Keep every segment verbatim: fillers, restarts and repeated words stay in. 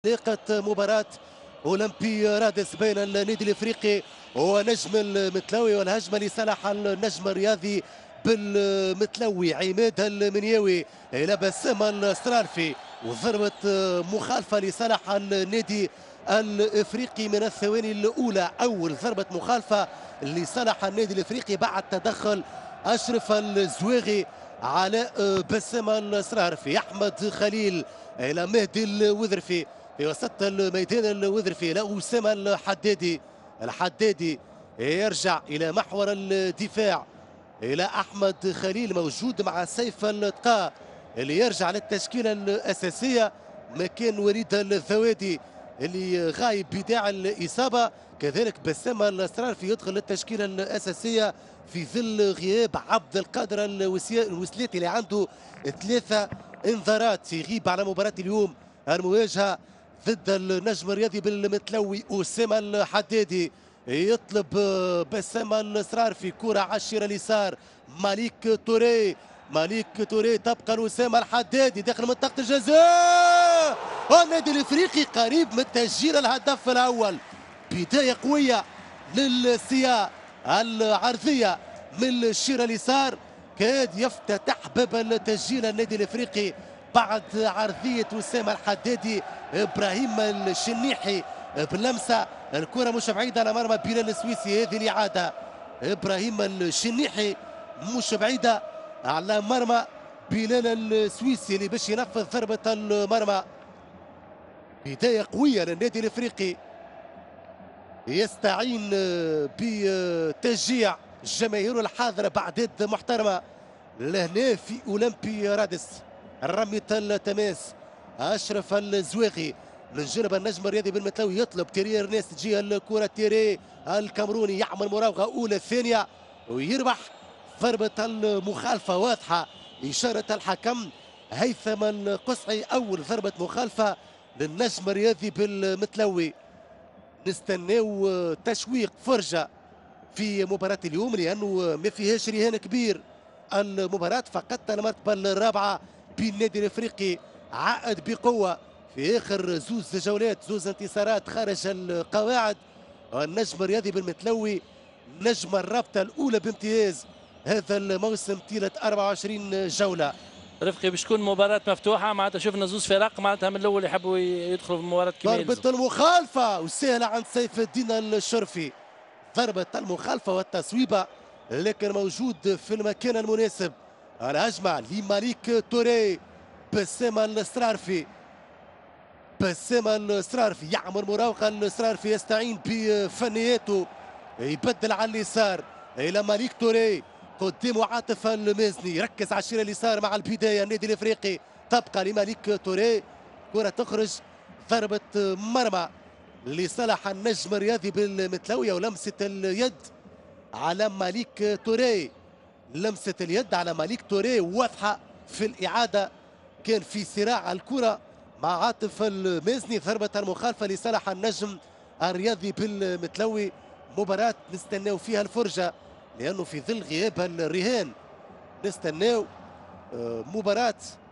حقيقة مباراة أولمبي رادس بين النادي الإفريقي ونجم المتلوي، والهجمة لصالح النجم الرياضي بالمتلوي عماد المنياوي إلى بسام الصرارفي، وضربة مخالفة لصالح النادي الإفريقي من الثواني الأولى. أول ضربة مخالفة لصالح النادي الإفريقي بعد تدخل أشرف الزواغي على بسام الصرارفي. أحمد خليل إلى مهدي الوذرفي في وسط الميدان الوذرفي إلى أسامة الحدادي. الحدادي يرجع إلى محور الدفاع إلى أحمد خليل موجود مع سيف التقاء اللي يرجع للتشكيلة الأساسية مكان وليد الذوادي اللي غايب بداعي الإصابة. كذلك بسام الصرارفي يدخل للتشكيلة الأساسية في ظل غياب عبد القادر الوسلاتي اللي عنده ثلاثة انذارات، يغيب على مباراة اليوم المواجهة ضد النجم الرياضي بالمتلوي. أسامة الحدادي يطلب بسام الصرارفي، كرة عشرة اليسار مالك توري. مالك توري تبقى لأسامة الحدادي داخل منطقة الجزاء. النادي الافريقي قريب من تسجيل الهدف الاول. بداية قوية للسيا العرضية من الشير اليسار، كاد يفتتح باب التسجيل النادي الافريقي بعد عرضية أسامة الحدادي. ابراهيم الشنيحي باللمسة، الكرة مش بعيدة على مرمى بلال السويسي. هذه الإعادة ابراهيم الشنيحي مش بعيدة على مرمى بلال السويسي اللي باش ينفذ ضربة المرمى. بداية قوية للنادي الافريقي، يستعين بتشجيع الجماهير الحاضرة بأعداد محترمة لهنا في أولمبي رادس. رمية التماس أشرف الزواغي من جانب النجم الرياضي بالمتلوي، يطلب تيري ارنست تجي الكرة. تيري الكامروني يعمل مراوغة أولى ثانية ويربح. ضربة المخالفة واضحة، إشارة الحكم هيثم القصعي. أول ضربة مخالفة للنجم الرياضي بالمتلوي. نستناو تشويق فرجة في مباراة اليوم لأنه ما فيهاش رهان كبير. المباراة فقط المرتبة الرابعة بالنادي الافريقي، عائد بقوة في آخر زوز جولات، زوز انتصارات خارج القواعد. النجم الرياضي بالمتلوي نجم الرابطة الأولى بامتياز هذا الموسم طيلة أربعة وعشرين جولة. رفقي باش تكون مباراة مفتوحة، معناتها شفنا زوز فرق معناتها من الأول يحبوا يدخلوا في المباراة كما ضربة المخالفة وسهلة عند سيف الدين الشرفي. ضربة المخالفة والتصويبة لكن موجود في المكان المناسب. الهجمة لمالك توري. بسام الصرارفي. بسام الصرارفي يعمل مراوغة. الصرارفي يستعين بفنياته، يبدل على اليسار إلى مالك توري. قدامه عاطف المازني يركز على الشير اليسار مع البداية. النادي الافريقي تبقى لمالك توري، كرة تخرج. ضربة مرمى لصالح النجم الرياضي بالمتلوية، ولمسة اليد على مالك توري. لمسة اليد على مالك توري واضحة في الإعادة، كان في صراع الكرة مع عاطف المازني. ضربة المخالفة لصالح النجم الرياضي بالمتلوي. مباراة نستناو فيها الفرجة لأنه في ظل غياب الرهان نستناو مباراة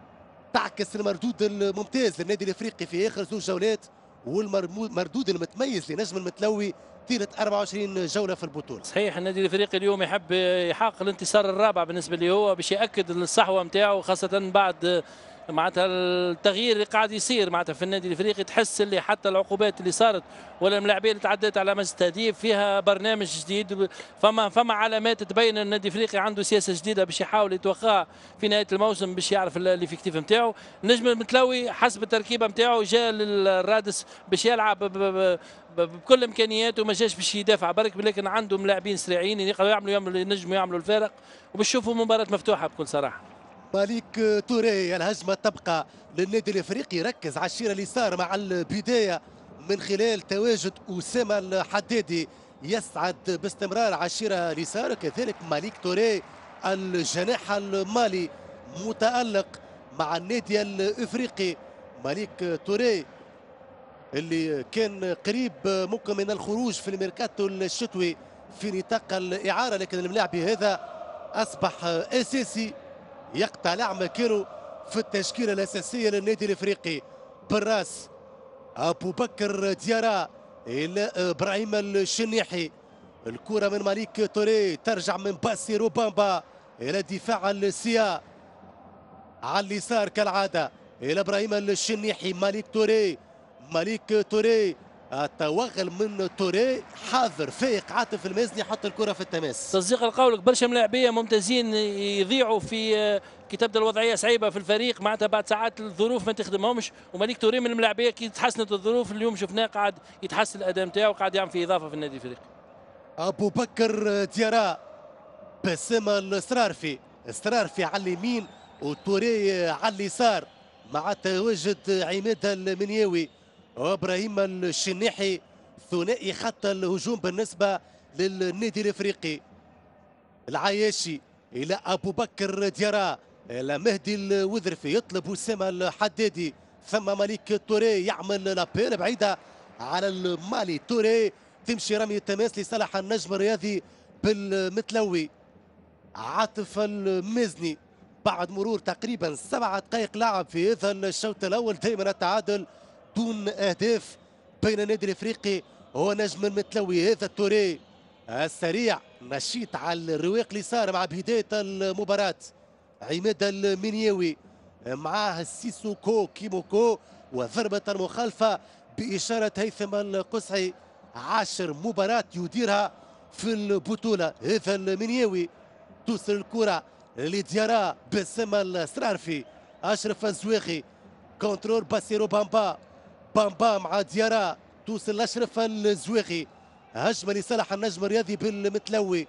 تعكس المردود الممتاز للنادي الافريقي في اخر زوج جولات والمردود المتميز لنجم المتلوي طيله أربعة وعشرين جوله في البطوله. صحيح النادي الافريقي اليوم يحب يحقق الانتصار الرابع بالنسبه لي هو باش ياكد الصحوه نتاعو، خاصه بعد معناتها التغيير اللي قاعد يصير معناتها في النادي الافريقي. تحس اللي حتى العقوبات اللي صارت ولا الملاعبيه اللي تعدت على مجلس التهديف فيها برنامج جديد. فما فما علامات تبين ان النادي الافريقي عنده سياسه جديده باش يحاول يتوقع في نهايه الموسم باش يعرف الافكتيف نتاعو. النجم المتلوي حسب التركيبه نتاعو جاء للرادس باش يلعب بكل امكانياته، ما جاش باش يدافع برك، لكن عندهم لاعبين سريعين يقدروا يعملوا يعملوا ينجموا يعملوا الفارق، وباش نشوفوا مباراه مفتوحه بكل صراحه. مالك توري الهجمة تبقى للنادي الافريقي، يركز على الشير اليسار مع البداية من خلال تواجد أسامة الحدادي يسعد باستمرار على الشير اليسار. كذلك مالك توري الجناح المالي متألق مع النادي الافريقي. مالك توري اللي كان قريب ممكن من الخروج في الميركاتو الشتوي في نطاق الإعارة، لكن الملاعبي هذا أصبح أساسي يقطع مكانه في التشكيلة الأساسية للنادي الإفريقي. بالراس ابو بكر ديارا الى ابراهيم الشنيحي. الكره من مالك توري ترجع من باسيرو بامبا الى دفاع السيا على اليسار كالعاده الى ابراهيم الشنيحي. مالك توري مالك توري التوغل من توري حاضر فايق عاطف المازني يحط الكره في التماس. تصديق لقولك برشا ملاعبيه ممتازين يضيعوا في كي تبدا الوضعيه صعيبه في الفريق معناتها بعد ساعات الظروف ما تخدمهمش، ومالك توري من الملاعبيه كي تحسنت الظروف اليوم شفناه قاعد يتحسن الاداء نتاعو وقاعد يعمل في اضافه في النادي الافريقي. ابو بكر ديارا بسام السرارفي السرارفي على اليمين وتوري على اليسار مع تواجد عماد المنياوي وابراهيم الشنيحي. ثنائي خط الهجوم بالنسبه للنادي الافريقي. العياشي الى ابو بكر ديارا الى مهدي الوذرفي يطلب وسام الحدادي ثم مالك توري يعمل لابيل بعيده على المالي. توري تمشي رمي التماس لصالح النجم الرياضي بالمتلوي. عاطف المزني بعد مرور تقريبا سبعة دقائق لعب في هذا الشوط الاول دائما التعادل دون اهداف بين النادي الافريقي ونجم المتلوي. هذا توري السريع نشيط على الرواق اليسار مع بدايه المباراه. عماد المنياوي معاه سيسوكو كيموكو وضربه المخالفه باشاره هيثم القصعي. عاشر مباراه يديرها في البطوله هذا المنياوي. توصل الكره لديارا بسام السرارفي. اشرف الزواخي كنترول باسيرو بامبا بامبا مع ديارا توصل لاشرف الزواخي. هجمه لصالح النجم الرياضي بالمتلوي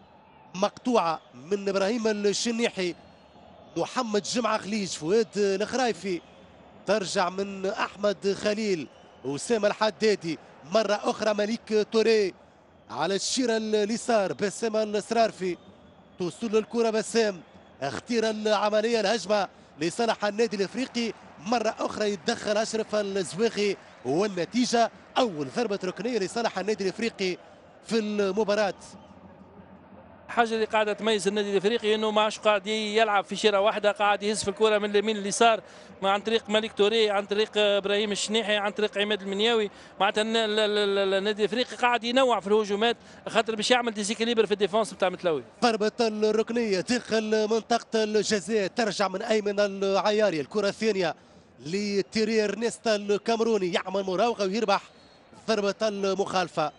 مقطوعه من ابراهيم الشنيحي. محمد جمعه خليج فؤاد الخرايفي ترجع من احمد خليل وسام الحدادي. مره اخرى مليك توري على الشيره اليسار بسام السرارفي. توصل الكره بسام اختير العمليه الهجمه لصالح النادي الافريقي. مره اخرى يتدخل اشرف الزواخي والنتيجه اول ضربه ركنيه لصالح النادي الافريقي في المباراه. الحاجه اللي قاعده تميز النادي الافريقي انه ما عادش قاعد يلعب في شيره واحده، قاعد يهز في الكره من اليمين لليسار عن طريق مالك توري عن طريق ابراهيم الشنيحي عن طريق عماد المنياوي. معناتها النادي الافريقي قاعد ينوع في الهجومات خاطر باش يعمل ديزيكليبر في الديفونس بتاع متلوي. ضربه الركنيه داخل منطقه الجزاء ترجع من ايمن العياري. الكره الثانيه لتيري ارنيستا الكامروني يعمل مراوغه ويربح ضربه المخالفه.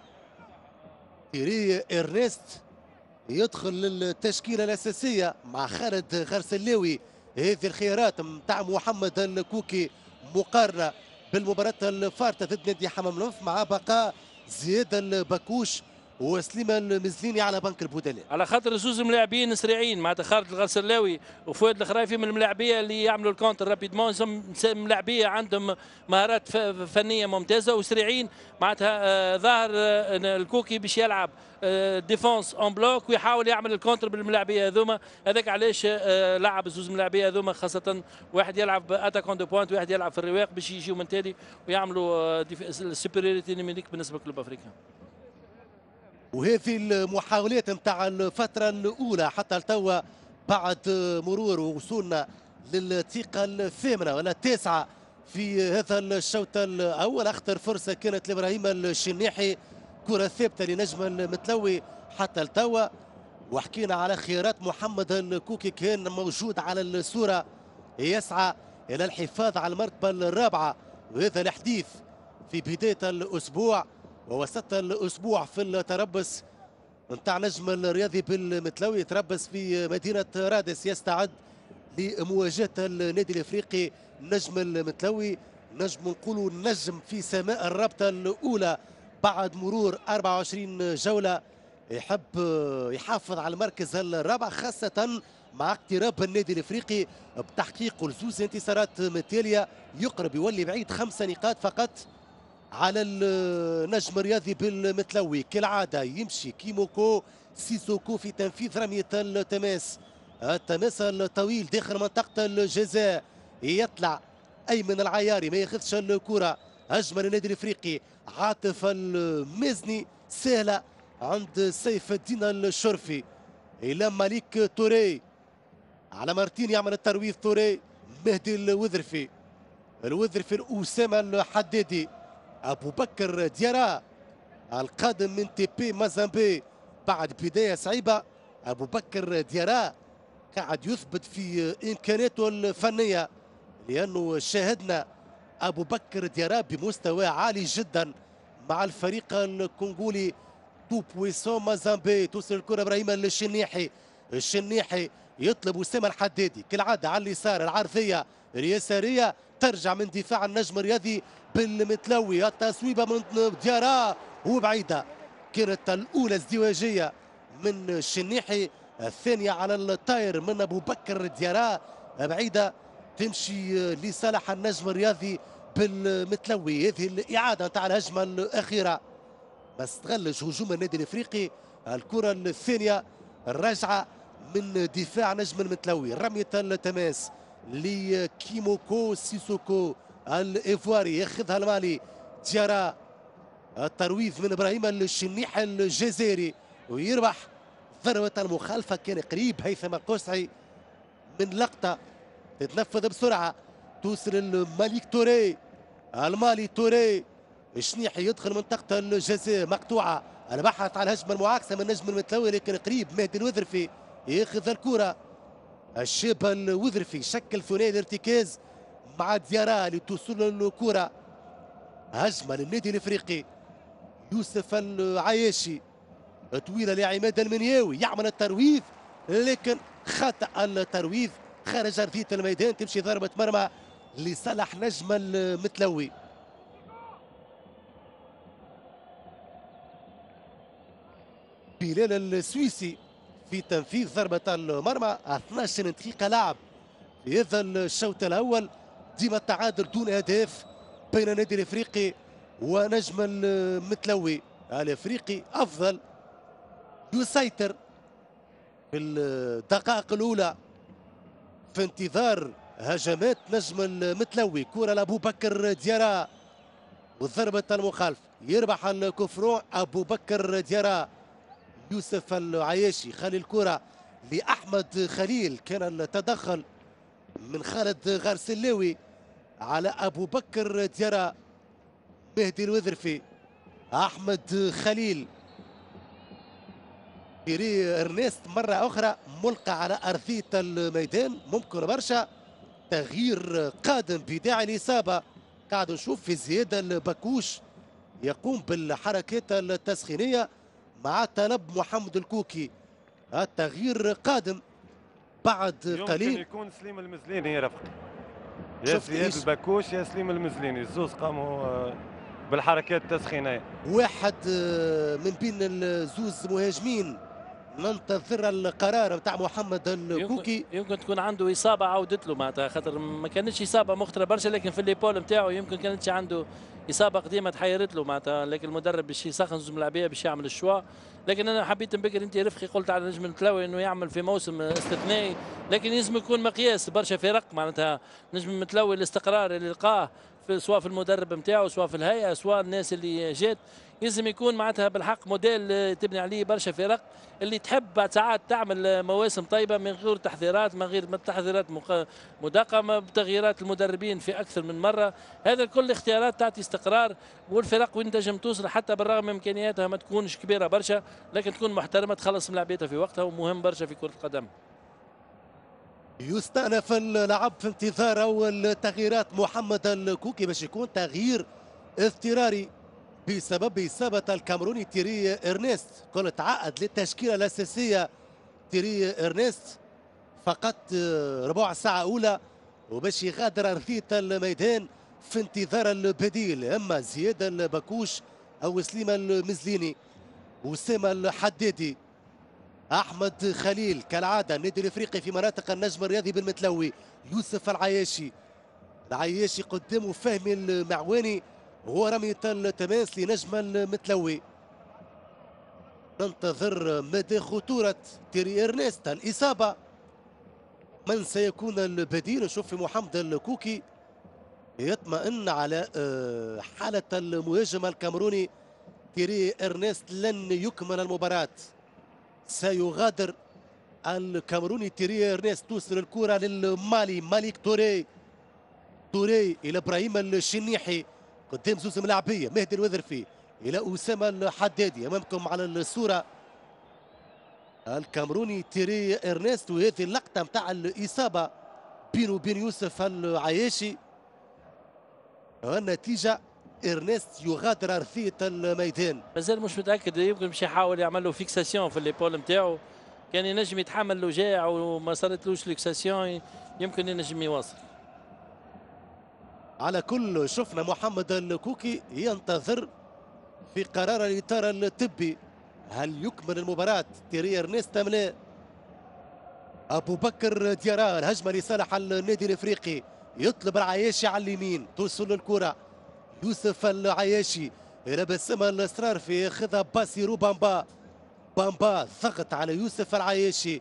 تيري ارنيست يدخل للتشكيله الاساسيه مع خالد غرسلاوي. هذه الخيارات نتاع محمد الكوكي مقارنه بالمباراه الفارطه ضد نادي حمام الانف مع بقاء زياد البكوش وسليمان المزليني على بنك البدلاء. على خاطر زوز ملاعبين سريعين معناتها خالد الغرسلاوي وفؤاد الخرايفي من الملاعبيه اللي يعملوا الكونتر رابيدمون، ملاعبيه عندهم مهارات فنيه ممتازه وسريعين. معناتها آه ظاهر آه الكوكي باش يلعب آه ديفونس اون بلوك ويحاول يعمل الكونتر بالملاعبيه هذوما. هذاك علاش آه لعب زوز ملاعبيه هذوما خاصه واحد يلعب اتاكون دو بوينت وواحد يلعب في الرواق باش يجيو من تالي ويعملوا آه السوبريوريتي نيميريك بالنسبه لكلوب افريقيا. وهذه المحاولات نتاع الفترة الأولى حتى لتوا بعد مرور ووصولنا للدقيقة الثامنة ولا التاسعة في هذا الشوط الأول. أخطر فرصة كانت لإبراهيم الشنيحي، كرة ثابتة لنجم المتلوي حتى لتوا. وحكينا على خيارات محمد الكوكي كان موجود على الصورة يسعى إلى الحفاظ على المرتبة الرابعة، وهذا الحديث في بداية الأسبوع ووسط الاسبوع في التربص نتاع نجم الرياضي بالمتلوي. يتربص في مدينه رادس يستعد لمواجهه النادي الافريقي نجم المتلوي. نجم نقولوا نجم في سماء الرابطه الاولى بعد مرور أربعة وعشرين جوله، يحب يحافظ على المركز الرابع خاصه مع اقتراب النادي الافريقي بتحقيق زوز انتصارات متتاليه. يقرب يولي بعيد خمسه نقاط فقط على النجم الرياضي بالمتلوي. كالعاده يمشي كيموكو سيسوكو في تنفيذ رميه التماس. التماس الطويل داخل منطقه الجزاء يطلع ايمن العياري ما ياخذش الكره. هجمه للنادي الافريقي. عاطف المزني سهله عند سيف الدين الشرفي الى مالك توري على مارتين يعمل الترويض. توري مهدي الوذرفي الوذرفي أسامة الحدادي. أبو بكر ديارا القادم من تي بي مازامبي بعد بداية صعيبة. أبو بكر ديارا قاعد يثبت في إمكاناته الفنية، لأنه شاهدنا أبو بكر ديارا بمستوى عالي جدا مع الفريق الكونغولي تو بويسون مازامبي. توصل الكرة إبراهيم الشنيحي، الشنيحي يطلب أسامة الحدادي كالعادة على اليسار، العرضية اليسارية ترجع من دفاع النجم الرياضي بالمتلوي. التصويبة من ديارا وبعيدة، كانت الأولى ازدواجية من الشنيحي، الثانية على الطاير من أبو بكر ديارا بعيدة تمشي لصالح النجم الرياضي بالمتلوي. هذه الإعادة نتاع الهجمة الأخيرة ما استغلش هجوم النادي الافريقي. الكره الثانيه الراجعه من دفاع نجم المتلوي، رميه التماس لكيموكو سيسوكو الايفواري، ياخذها المالي ديارا. الترويض من ابراهيم الشنيح الجزائري ويربح ضربه المخالفه. كان قريب هيثم قسعي من لقطه تتنفذ بسرعه توصل الملك توري، المالي توري الشنيحي يدخل منطقة الجزاء مقطوعة. البحث عن الهجمة المعاكسة من نجم المتلوي لكن قريب مهدي الوذرفي ياخذ الكرة. الشاب الوذرفي شكل ثنائي الارتكاز مع ديارا لتوصل الكرة. هجمة للنادي الافريقي، يوسف العياشي طويلة لعماد المنياوي يعمل الترويض لكن خطأ الترويض خارج أرضية الميدان. تمشي ضربة مرمى لصالح نجم المتلوي. بلال السويسي في تنفيذ ضربة المرمى. اثني عشر دقيقة لعب في هذا الشوط الأول، ديما التعادل دون أهداف بين النادي الأفريقي ونجم المتلوي. الأفريقي أفضل، يسيطر في الدقائق الأولى في انتظار هجمات نجم المتلوي. كرة لأبو بكر ديارا وضربة المخالف، يربح الكفرون أبو بكر ديارا. يوسف العياشي خلي الكرة لأحمد خليل، كان التدخل من خالد غارسلاوي على أبو بكر ديارا. مهدي الوذرفي، أحمد خليل، بيري إرنيست مرة أخرى ملقى على أرضية الميدان. ممكن برشا تغيير قادم بداعي الإصابة. قاعد نشوف في زيادة البكوش يقوم بالحركات التسخينية مع طلب محمد الكوكي. التغيير قادم بعد قليل. يمكن يكون سليم المزليني يا رفقي، يا زياد البكوش يا سليم المزليني، الزوز قاموا بالحركات التسخينيه. واحد من بين الزوز مهاجمين ننتظر القرار نتاع محمد الكوكي. يمكن, يمكن تكون عنده اصابه عودت له معناتها، خاطر ما كانتش اصابه مخطره برشا لكن في الليبول نتاعو يمكن كانتش عنده اصابه قديمه تحيرت له معناتها، لكن المدرب باش يسخن زوج ملاعبيه باش يعمل الشوا. لكن انا حبيت نبكر انت رفقي قلت على نجم المتلوي انه يعمل في موسم استثنائي، لكن لازم يكون مقياس برشا فرق معناتها. نجم المتلوي الاستقرار اللي لقاه في سواء في المدرب نتاعو سواء في الهيئه سواء الناس اللي جات، لازم يكون معناتها بالحق موديل تبني عليه برشا فرق اللي تحب بعد ساعات تعمل مواسم طيبه من غير تحذيرات، من غير تحذيرات مدقمه بتغييرات المدربين في اكثر من مره. هذا كل اختيارات تعطي استقرار، والفرق وين تنجم توصل حتى بالرغم من امكانياتها ما تكونش كبيره برشا لكن تكون محترمه تخلص ملعبيتها في وقتها، ومهم برشا في كره القدم. يستأنف اللعب في انتظار أول تغييرات محمد الكوكي باش يكون تغيير اضطراري بسبب إصابة الكاميروني تيري إرنيست. قلت عقد للتشكيلة الأساسية تيري إرنيست فقط ربع ساعة أولى وباش يغادر أرضية الميدان في انتظار البديل، إما زياد البكوش أو سليم المزليني. أسامة الحدادي، أحمد خليل كالعادة النادي الإفريقي في مناطق النجم الرياضي بالمتلوي. يوسف العياشي، العياشي قدامه فهمي المعواني، هو رمية التماس لنجم المتلوي. ننتظر مدى خطورة تيري إرنيست، الإصابة، من سيكون البديل. نشوف في محمد الكوكي يطمئن على حالة المهاجم الكاميروني تيري إرنيست، لن يكمل المباراة، سيغادر الكاميروني تيري إرنيست. توصل الكرة للمالي مالك توري، توري الى ابراهيم الشنيحي قدام زوز ملاعبيه، مهدي الوذرفي الى اسامه الحدادي امامكم على الصوره. الكامروني تيري ارنست، وهذه اللقطه نتاع الاصابه بينه وبين يوسف العياشي. النتيجه ارنست يغادر ارضيه الميدان. مازال مش متاكد، يمكن باش يحاول يعمل له فيكساسيون في ليبول نتاعو، كان ينجم يتحمل له جاع وما صارتلوش فيكساسيون يمكن ينجم يواصل. على كل شفنا محمد الكوكي ينتظر في قرار الاطار الطبي، هل يكمل المباراه تيري ارنست ام لا؟ ابو بكر ديارا، الهجمه لصالح النادي الافريقي، يطلب العياشي على اليمين، توصل الكره يوسف العياشي الى بسام الاسرار في ياخذها باسيرو بامبا. بامبا ضغط على يوسف العياشي،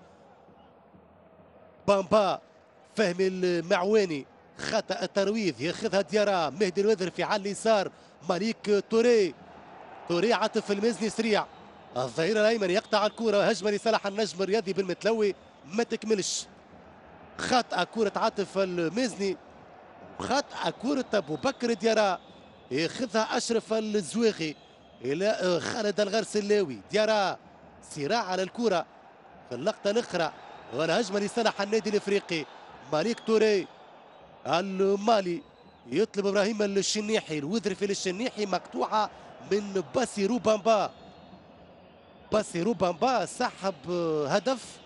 بامبا فهمي المعواني، خطا الترويض ياخذها ديارا، مهدي الوذرفي على اليسار، ماليك توري، توري عاطف المازني سريع، الظهير الايمن يقطع الكره، هجمه لصالح النجم الرياضي بالمتلوي ما تكملش. خطأ كرة عاطف المازني، خطأ كرة ابو بكر ديارا، ياخذها اشرف الزواغي الى خالد الغرسلاوي. ديارا صراع على الكرة في اللقطة الأخرى، والهجمة لصالح النادي الإفريقي. ماليك توري المالي يطلب إبراهيم الشنيحي، الوذرفي للشنيحي مقطوعة من باسيرو بامبا. باسيرو بامبا سحب هدف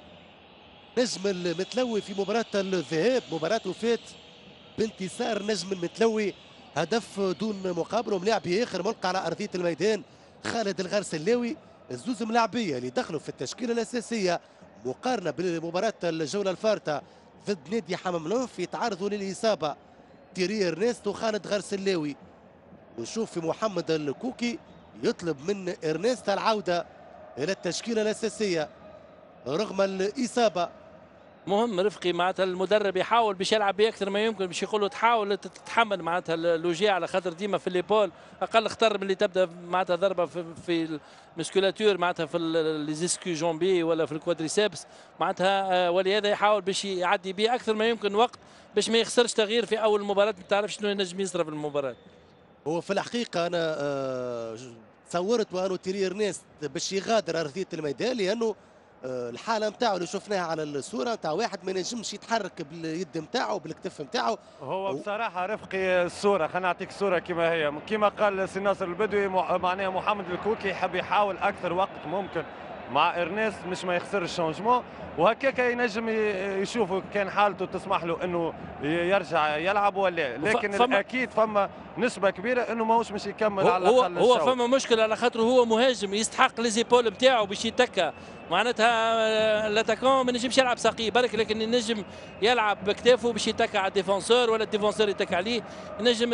نجم المتلوي في مباراة الذهاب، مباراة فات بانتصار نجم المتلوي هدف دون مقابل، وملاعب آخر ملقى على أرضية الميدان خالد الغرسلاوي. الزوز ملاعبية اللي دخلوا في التشكيلة الأساسية مقارنة بمباراة الجولة الفارطة ضد نادي حمام لونف يتعرضوا للإصابة تيري ارنست وخالد غرسلاوي. ونشوف في محمد الكوكي يطلب من ارنست العودة إلى التشكيلة الأساسية رغم الإصابة. مهم رفقي معناتها المدرب يحاول باش يلعب باكثر ما يمكن، باش يقول له تحاول تتحمل معناتها الوجيع، على خاطر ديما في الليبول اقل خطر من اللي تبدا معناتها ضربه في, في المسكولاتور معناتها في ليزيسكو جونبي ولا في الكوادريسيبس معناتها، ولهذا يحاول باش يعدي به اكثر ما يمكن وقت باش ما يخسرش تغيير في اول المباراه، ما تعرفش شنو ينجم يصرف المباراه. هو في الحقيقه انا آه تصورت وانه تيري ارنست باش يغادر ارضيه الميدان، لانه الحاله نتاعو اللي شفناها على الصوره نتاع واحد ما ينجمش يتحرك باليد نتاعو بالكتف نتاعو. هو بصراحه رفقي الصوره، خلينا نعطيك الصوره كما هي، كما قال سي ناصر البدوي معناها محمد الكوكي يحب يحاول اكثر وقت ممكن مع ارنست مش ما يخسر الشونجمون، وهكاك ينجم يشوفوا كان حالته تسمح له انه يرجع يلعب ولا، لكن فما الاكيد فما نسبه كبيره انه ماهوش مش يكمل على الاقل. هو هو فما مشكله على خاطر هو مهاجم يستحق ليزيبول نتاعو باش يتكا، معناتها الاتاكون ما نجمش يلعب ساقيه برك، لكن ينجم يلعب بكتافه باش يتكا على الديفونسور ولا الديفونسور يتكا عليه، ينجم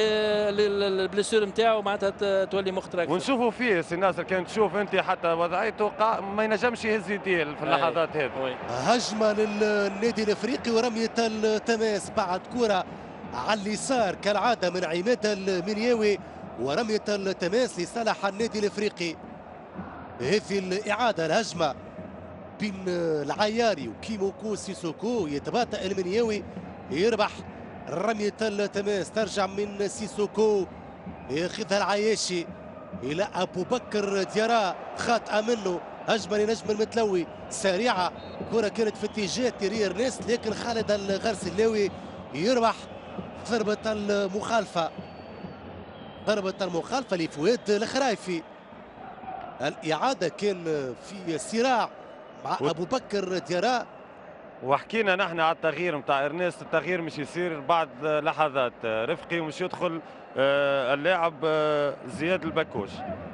البليسور نتاعو معناتها تولي مخترق. ونشوفوا فيه سي ناصر، كان تشوف انت حتى وضعيته ما ينجمش يهز يديه في اللحظات هذه. هجمه للنادي الافريقي ورميه التماس بعد كره على اليسار كالعاده من عماد المنياوي، ورميه التماس لصالح النادي الافريقي. هذه الاعاده الهجمه بين العياري وكيموكو سيسوكو، يتباطأ المنياوي يربح رميه التماس، ترجع من سيسوكو ياخذها العياشي الى ابو بكر ديارا، خاطئه منه، هجمه لنجم المتلوي سريعه، كره كانت في اتجاه تيري ارنست لكن خالد الغرسلاوي يربح ضربه المخالفه، ضربه المخالفه لفؤاد الخرايفي. الاعاده كان في صراع مع و... ابو بكر ديارا. وحكينا نحن على التغيير نتاع ارنست، التغيير مش يصير بعد لحظات رفقي، ومش يدخل اللاعب زياد البكوش.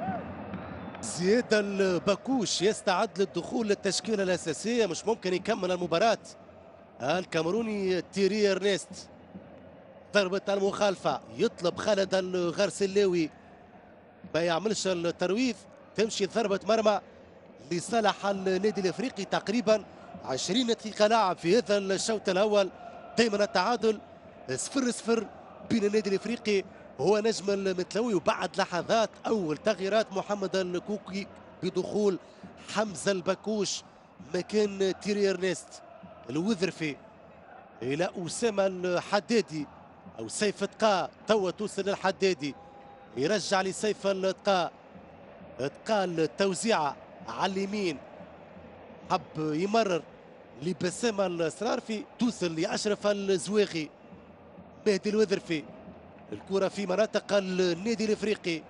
زياد البكوش يستعد للدخول للتشكيله الاساسيه، مش ممكن يكمل المباراه الكاميروني تيري ارنست. ضربه المخالفه يطلب خالد الغرسلاوي ما يعملش الترويض، تمشي ضربه مرمى لصالح النادي الافريقي. تقريبا عشرين دقيقه لعب في هذا الشوط الاول، دائما التعادل صفر صفر بين النادي الافريقي هو نجم المتلوي. وبعد لحظات اول تغييرات محمد الكوكي بدخول حمزه البكوش مكان تيري ارنست، الوذرفي الى اسامه الحدادي او سيف تقا توا توصل للحدادي، يرجع لسيف التقا، تقا التوزيعه على اليمين، حب يمرر لبسام الصرارفي، توصل لاشرف الزواغي، مهدي الوذرفي، الكره في مناطق النادي الافريقي،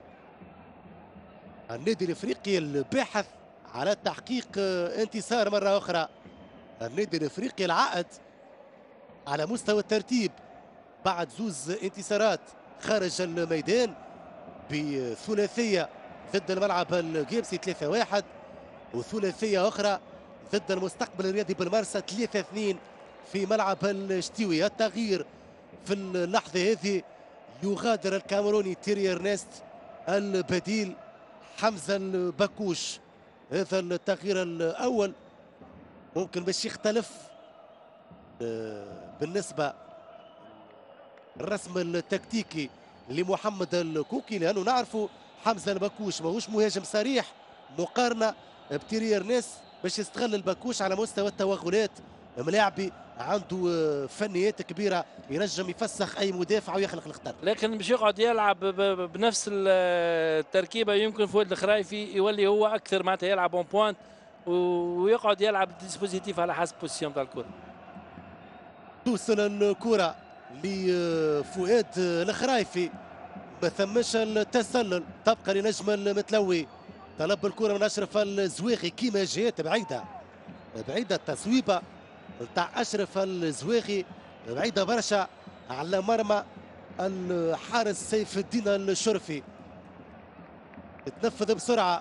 النادي الافريقي الباحث على تحقيق انتصار مره اخرى، النادي الافريقي العائد على مستوى الترتيب بعد زوز انتصارات خارج الميدان بثلاثيه ضد الملعب الجيبسي ثلاثة واحد، وثلاثيه اخرى ضد المستقبل الرياضي بالمرسى ثلاثة اثنين في ملعب الشتيوي. التغيير في اللحظه هذه يغادر الكاميروني تيري ارنست، البديل حمزه البكوش. هذا التغيير الاول ممكن باش يختلف بالنسبه الرسم التكتيكي لمحمد الكوكي، لانه نعرفوا حمزه البكوش ماهوش مهاجم صريح مقارنه بتيري ارنست باش يستغل البكوش على مستوى التوغلات، ملاعبي عنده فنيات كبيره ينجم يفسخ اي مدافع ويخلق الخطر. لكن باش يقعد يلعب بنفس التركيبه يمكن فؤاد الخرايفي يولي هو اكثر معناتها يلعب اون بوينت ويقعد يلعب ديسبوزيتيف على حسب بوزيسيون تاع الكره. توصل الكره لفؤاد الخرايفي، ما ثمش التسلل، تبقى لنجم المتلوي، طلب الكره من اشرف الزواغي كيما جات بعيده بعيده التصويبه نتاع اشرف الزواغي بعيده برشا على مرمى الحارس سيف الدين الشرفي. تنفذ بسرعه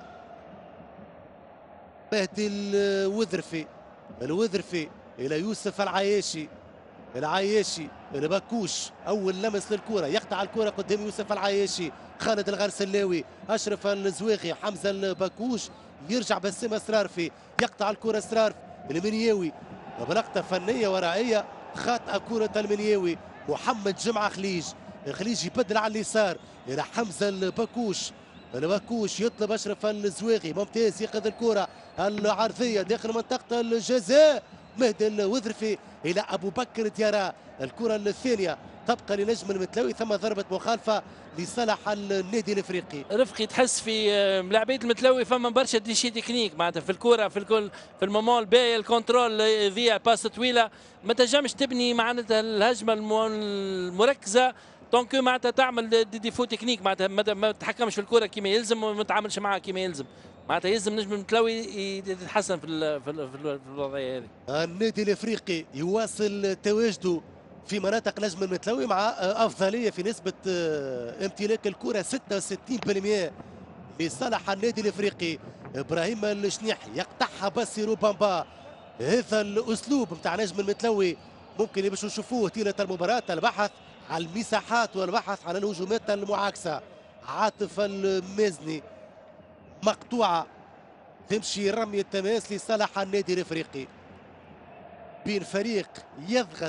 مهدي الوذرفي، الوذرفي الى يوسف العياشي، العياشي البكوش اول لمس للكره، يقطع الكره قدام يوسف العياشي، خالد الغرسلاوي، اشرف الزواغي، حمزه البكوش، يرجع بسام الصرارفي، يقطع الكره الصرارف، المنياوي بلقطه فنيه ورائيه، خاطئه كره المنياوي، محمد جمعه خليج، خليج يبدل على اليسار الى حمزه البكوش، البكوش يطلب اشرف الزواغي، ممتاز ياخذ الكره العرضيه داخل منطقه الجزاء، مهدي الوذرفي الى ابو بكر ديارا، الكره الثانيه تبقى لنجم المتلوي، ثم ضربه مخالفه لصالح النادي الافريقي. رفقي تحس في ملاعبيه المتلوي فما برشا ديشي تكنيك معناتها في الكره في الكل في المومون الباهي، الكونترول يضيع باس طويله، ما تنجمش تبني معناتها الهجمه المركزه دونك معناتها تعمل دي ديفو تكنيك، معناتها ما تتحكمش في الكره كما يلزم وما تتعاملش معها كما يلزم، معناتها يلزم نجم المتلوي يتحسن في في الوضعيه هذه. النادي الافريقي يواصل تواجده في مناطق نجم المتلوي مع افضليه في نسبه امتلاك الكره ستة وستين بالمئة لصالح النادي الافريقي. ابراهيم الشنيحي يقطعها باسيرو بامبا، هذا الاسلوب نتاع نجم المتلوي ممكن باش نشوفوه طيله المباراه، البحث على المساحات والبحث على الهجومات المعاكسه. عاطف المازني مقطوعه تمشي رميه تماس لصالح النادي الافريقي، بين فريق يضغط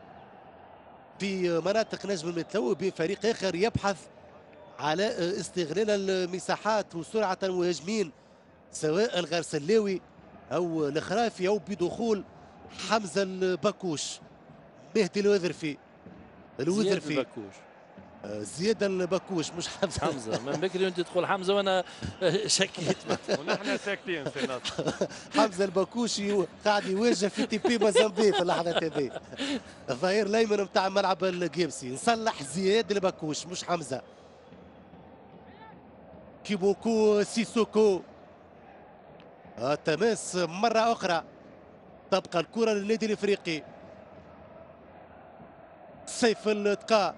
في مناطق نجم المتلوي وبين فريق اخر يبحث على استغلال المساحات وسرعه المهاجمين سواء الغرسلاوي او الخرافي او بدخول حمزه البكوش. مهدي الوذرفي، الوذرفي زياد البكوش زياد البكوش مش حمزه حمزه من بكري وانت تقول حمزه وانا شكيت ونحن ساكتين سي ناصر. حمزه البكوشي قاعد يواجه في تي بي مازامبي في اللحظه هذه، الظهير الايمن نتاع ملعب الجيبسي، نصلح زياد البكوش مش حمزه. كيبوكو سيسوكو التماس مره اخرى، تبقى الكره للنادي الافريقي. سيف التقاء،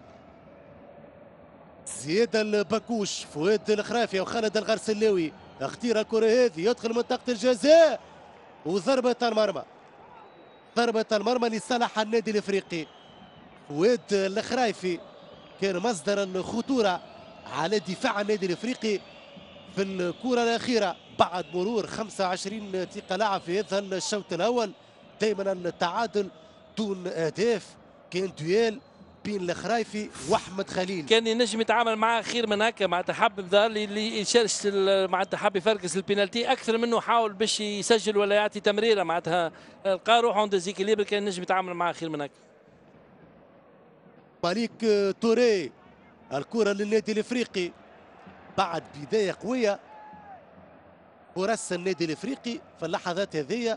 زياد البكوش، فؤاد الخرافي وخالد الغرسلاوي، اختير الكره هذه يدخل منطقه الجزاء وضربه المرمى، ضربه المرمى لصالح النادي الافريقي. فؤاد الخرافي كان مصدر الخطوره على دفاع النادي الافريقي في الكره الاخيره بعد مرور خمسة وعشرين دقيقه لعب في هذا الشوط الاول. دائما التعادل دون اهداف، كان دويل بين الخرايفي واحمد خليل. كان ينجم يتعامل معاه خير من هكا، معناتها حب الظاهر لي اللي يشرش معناتها حب يفركس البينالتي اكثر منه حاول باش يسجل ولا يعطي تمريره، معناتها لقى روحه عند ديزيكيليبر، كان ينجم يتعامل معاه خير من هكا. ماليك توري، الكرة للنادي الافريقي بعد بداية قوية. فرص النادي الافريقي في اللحظات هذه.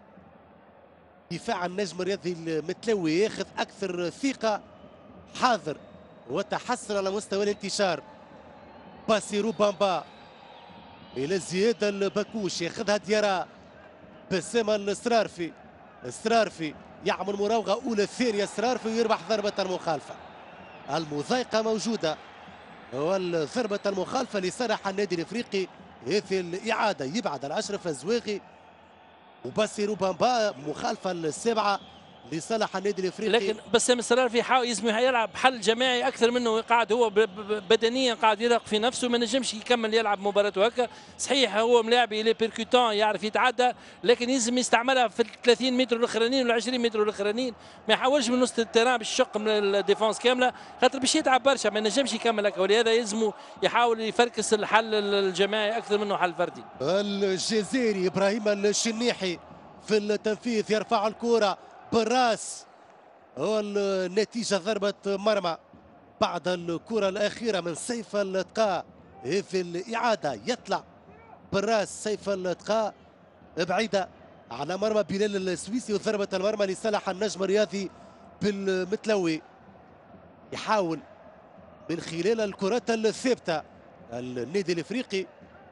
دفاع النجم الرياضي المتلوي ياخذ اكثر ثقة، حاضر وتحسن على مستوى الانتشار. باسيرو بامبا الى زيادة الباكوش ياخذها ديارا. بسامة السرارفي، السرارفي يعمل مراوغة أولى ثانية، السرارفي ويربح ضربة المخالفة. المضايقة موجودة والضربة المخالفة لصالح النادي الافريقي. هذه الإعادة يبعد على أشرف الزواغي وباسيرو بامبا، مخالفة السابعة لصالح النادي الافريقي. لكن بسام السرارفي يحاول يسمي يلعب حل جماعي اكثر منه قاعد هو بدنيا قاعد يرهق في نفسه، ما نجمش يكمل يلعب مباراته هكا. صحيح هو ملاعب لي بيركوتون يعرف يتعدى، لكن يلزم يستعملها في ال ثلاثين متر الاخرانيين ولا عشرين متر الاخرانيين، ما يحاولش من وسط التيران باش يشق من الديفونس كامله، خاطر باش يتعب برشا ما نجمش يكمل هكا. ولهذا يلزمه يحاول يفركس الحل الجماعي اكثر منه حل فردي. الجزائري ابراهيم الشنيحي في التنفيذ يرفع الكرة بالراس، والنتيجة ضربة مرمى بعد الكرة الأخيرة من سيف اللتقاء. هذه الإعادة يطلع بالراس سيف اللتقاء بعيدة على مرمى بلال السويسي، وضربة المرمى لصالح النجم الرياضي بالمتلوي. يحاول من خلال الكرات الثابتة النادي الإفريقي.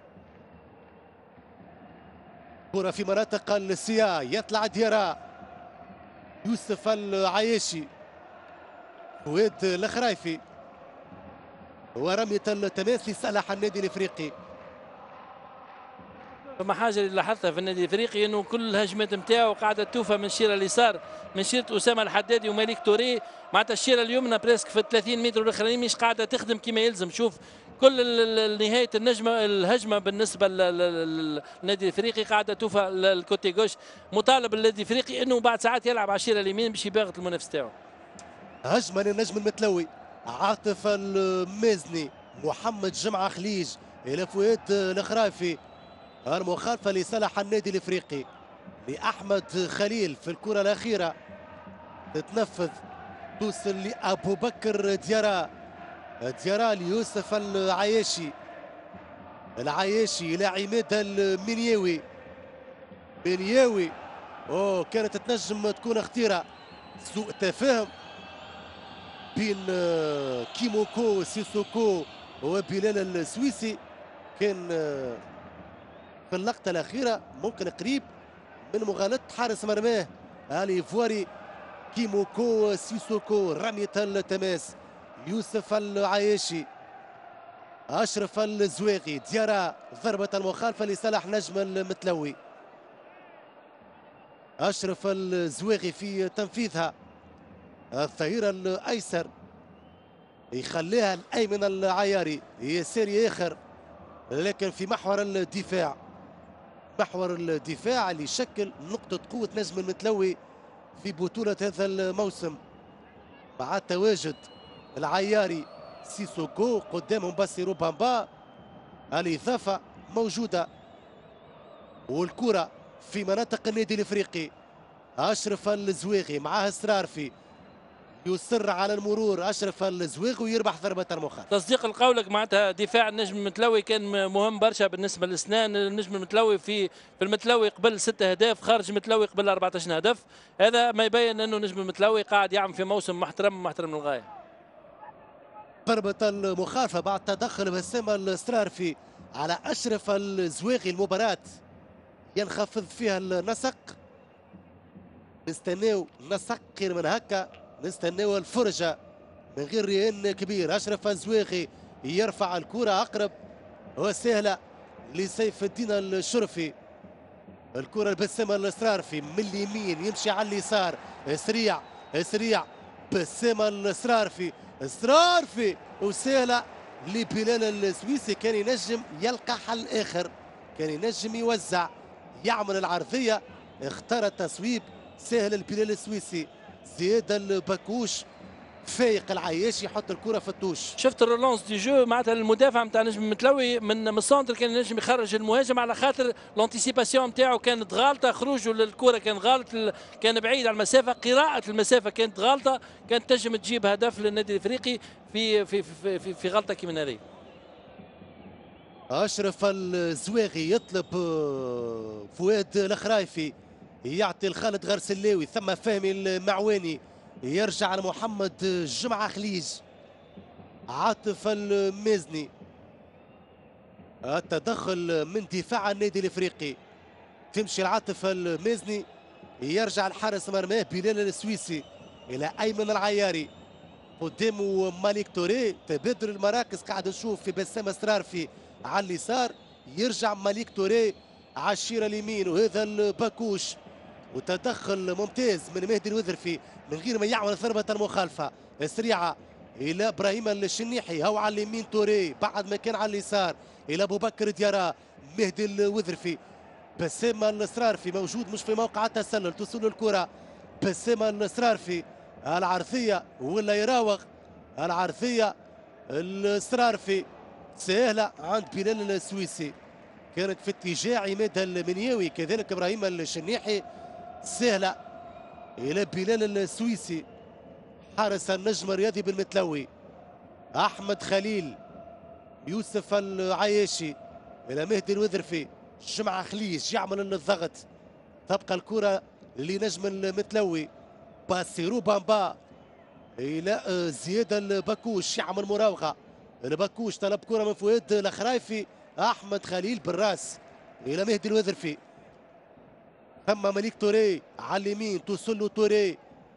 كرة في مناطق السيا، يطلع ديارا، يوسف العياشي، فؤاد الخرايفي، ورمية التماس لصالح النادي الافريقي. فما حاجه اللي لاحظتها في النادي الافريقي انه كل الهجمات نتاعو قاعده توفى من الشيره اليسار، من شيره اسامه الحدادي ومالك توري، معناتها الشيره اليمنى بريسك في ثلاثين متر الاخرين مش قاعده تخدم كما يلزم. شوف كل نهايه النجمه الهجمه بالنسبه للنادي الافريقي قاعده توفى الكوتي غوش. مطالب النادي الافريقي انه بعد ساعات يلعب على الشيره اليمين باش يباغت المنافس تاعو. هجمه للنجم المتلوي، عاطف المازني، محمد جمعه خليج الى فؤاد الخرافي. المخالفه لصالح النادي الافريقي لاحمد خليل في الكره الاخيره، تتنفذ توصل لابو بكر ديارا، ديارا ليوسف العياشي، العياشي الى عماد المنياوي، منياوي اوه كانت تنجم تكون خطيره. سوء تفاهم بين كيموكو سيسوكو وبلال السويسي، كان في اللقطه الاخيره ممكن قريب من مغالطه حارس مرماه اليفواري كيموكو سيسوكو. رميه التماس يوسف العياشي، اشرف الزواغي، ديارا، ضربه المخالفه لصالح نجم المتلوي. اشرف الزواغي في تنفيذها، الظهير الايسر يخليها الايمن العياري يساري اخر، لكن في محور الدفاع، محور الدفاع اللي يشكل نقطه قوه نجم المتلوي في بطوله هذا الموسم، مع تواجد العياري سيسوكو قدامهم باسيرو بامبا. الاضافه موجوده والكره في مناطق النادي الافريقي. اشرف الزواغي معاه السرارفي، يصر على المرور اشرف الزواغي ويربح ضربه المخالفه. تصديق لقولك معناتها دفاع النجم المتلوي كان مهم برشا بالنسبه للاسنان. النجم المتلوي في في المتلوي قبل ستة اهداف، خارج المتلوي قبل أربعة عشر هدف. هذا ما يبين انه النجم المتلوي قاعد يعمل في موسم محترم محترم للغايه. ضربه المخالفه بعد تدخل بسام السرارفي على اشرف الزواغي. المباراه ينخفض فيها النسق، نستناو نسق خير من هكا، نستناو الفرجه من غير رهان كبير. اشرف الزواغي يرفع الكره اقرب وسهله لسيف الدين الشرفي. الكره لبسام السرارفي من اليمين يمشي على اليسار، سريع سريع بسام السرارفي، السرارفي وسهله لبلال السويسي. كان ينجم يلقى حل اخر، كان ينجم يوزع يعمل العرضيه، اختار التصويب سهل البلال السويسي. زياد البكوش فايق العياشي يحط الكره في التوش. شفت الرولونس دي جو معناتها المدافع نتاع نجم متلوي من من السونتر كان ينجم يخرج المهاجم على خاطر لونتيسيباسيون نتاعو كانت غالطه، خروجه للكره كان غالط، كان بعيد على المسافه، قراءه المسافه كانت غالطه، كانت تنجم تجيب هدف للنادي الافريقي في في في في, في غلطه كيما هذه. اشرف الزواغي يطلب فؤاد الخرايفي يعطي لخالد غرسلاوي، ثم فهمي المعواني يرجع لمحمد جمعه خليج، عاطف المازني. التدخل من دفاع النادي الافريقي، تمشي العاطف المازني يرجع الحارس مرماه بلال السويسي الى ايمن العياري، قدامه مالك توري، تبادل المراكز قاعد نشوف في بسام اسرارفي على اليسار، يرجع مالك توري على الشيره اليمين، وهذا الباكوش وتدخل ممتاز من مهدي الوذرفي من غير ما يعمل ضربه المخالفه سريعه الى ابراهيم الشنيحي، هو على اليمين توري بعد ما كان على اليسار الى ابو بكر ديارا، مهدي الوذرفي، بسام الاسرارفي موجود مش في موقع التسلل، توصل الكره بسام الاسرارفي، العرثيه ولا يراوغ العرثيه الاسرارفي سهله عند بلال السويسي، كانت في اتجاه عماد المنياوي كذلك ابراهيم الشنيحي، سهله الى بلال السويسي حارس النجم الرياضي بالمتلوي، احمد خليل، يوسف العياشي الى مهدي الوذرفي، جمعه خليج يعمل الضغط، تبقى الكره لنجم المتلوي، باسيرو بامبا الى زياد الباكوش يعمل مراوغه، الباكوش طلب كره من فؤاد الخرايفي، احمد خليل بالراس الى مهدي الوذرفي، ثم مليك توري على اليمين، توصل له توري